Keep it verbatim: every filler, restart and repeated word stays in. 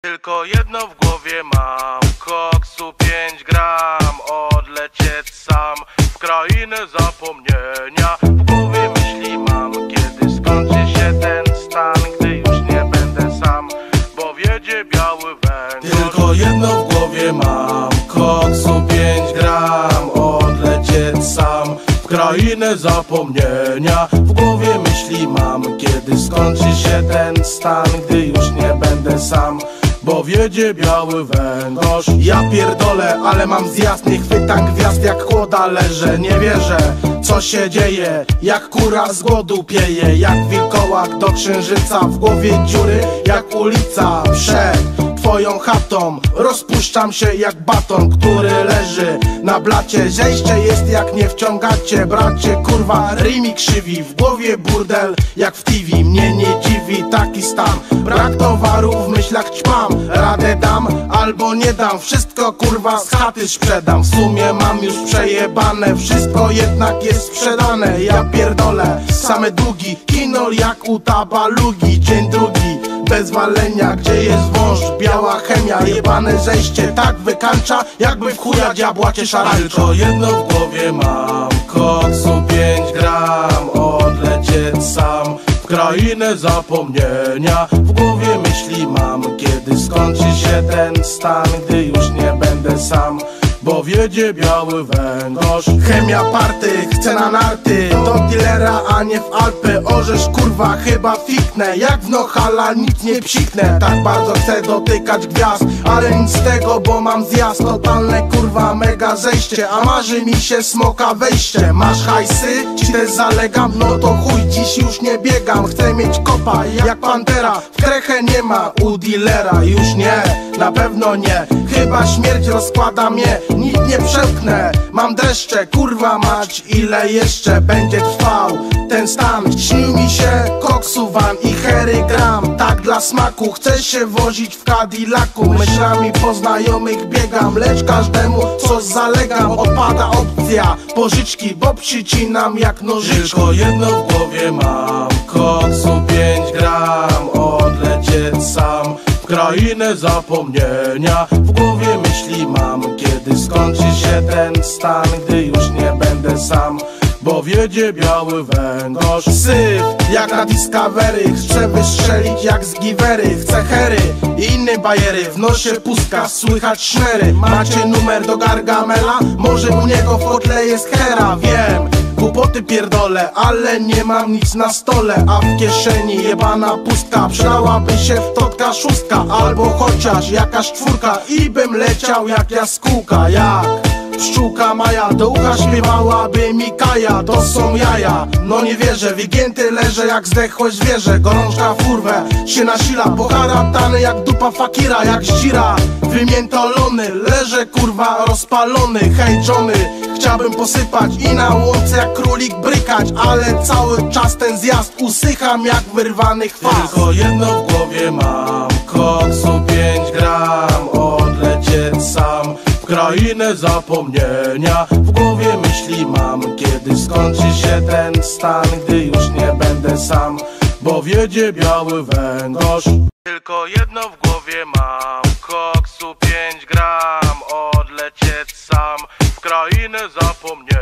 Tylko jedno w głowie mam, koksu pięć gram, odlecieć sam w krainę zapomnienia. W głowie myśli mam, kiedy skończy się ten stan, gdy już nie będę sam, bo wiedzie biały węgiel. Tylko jedno w głowie mam, koksu pięć gram, odlecieć sam w krainę zapomnienia. W głowie myśli mam, kiedy skończy się ten stan, gdy już nie będę sam, bo wiedzie biały węgorz. Ja pierdolę, ale mam zjazd, nie chwytam gwiazd jak kłoda leżę. Nie wierzę, co się dzieje, jak kura z głodu pieje, jak wilkołak do księżyca, w głowie dziury jak ulica przed twoją chatą. Rozpuszczam się jak baton, który leży na blacie. Zejście jest jak nie wciągacie, bracie, kurwa, rymi krzywi. W głowie burdel jak w T V, mnie nie dziwi taki stan. Brak towaru, w myślach ćpam, radę dam albo nie dam, wszystko kurwa z chaty sprzedam. W sumie mam już przejebane, wszystko jednak jest sprzedane. Ja pierdolę, same długi, kino jak u Tabalugi. Dzień drugi, bez walenia, gdzie jest wąż, biała chemia. Jebane zejście tak wykańcza, jakby w chuja diabła cię szarańcza. Tylko jedno w głowie mam, koksu pięć gram, odlecieć sam w krainę zapomnienia. W głowie myśli mam, kiedy skończy się ten stan, gdy już nie będę sam, bo wiedzie biały węgorz. Chemia party, chcę na narty, do dealera, a nie w Alpy. Orzesz kurwa, chyba fiknę, jak w Nohala nic nie psiknę. Tak bardzo chcę dotykać gwiazd, ale nic z tego, bo mam zjazd. Totalne kurwa mega zejście, a marzy mi się smoka wejście. Masz hajsy? Ci też zalegam? No to chuj, dziś już nie biegam. Chcę mieć kopa jak Pantera, w krechę nie ma u dealera. Już nie, na pewno nie, chyba śmierć rozkłada mnie. Nic nie przełknę, mam dreszcze, kurwa mać, ile jeszcze będzie trwał ten stan. Śni mi się koksu van i hery gram, tak dla smaku. Chcę się wozić w Cadillacu, myślami po znajomych biegam, lecz każdemu co zalegam. Odpada opcja pożyczki, bo przycinam jak nożyczki. Tylko jedno w głowie mam, koksu pięć gram, odlecieć sam w krainę zapomnienia. W głowie myśli mam, kiedy skończy się ten stan, gdy już nie będę sam, bo wiedzie biały węgorz. Syf jak na Discovery, chcę wystrzelić jak z Givery. Chcę hery i inne bajery, w nosie pustka, słychać szmery. Macie numer do Gargamela? Może u niego w kotle jest hera, wiem. Głupoty pierdolę, ale nie mam nic na stole, a w kieszeni jebana pustka. Przydałaby się wtotka szóstka, albo chociaż jakaś czwórka, i bym leciał jak jaskółka, jak pszczółka Maja. Do ucha śpiewałaby Mikaja, to są jaja. No nie wierzę, wygięty leżę jak zdechłe zwierzę. Gorączka w kurwę się nasila, poharatany jak dupa fakira, jak zdzira wymiętolony. Leżę kurwa rozpalony, hej Johnny, chciałbym posypać i na łące jak królik brykać, ale cały czas ten zjazd usycham jak wyrwany chwast. Tylko jedno w głowie mam, koksu pięć gram, odlecieć sam w krainę zapomnienia. W głowie myśli mam, kiedy skończy się ten stan, gdy już nie będę sam, bo wiedzie biały węgorz. Tylko jedno w głowie mam, koksu pięć gram, odlecieć sam w krainę zapomnienia.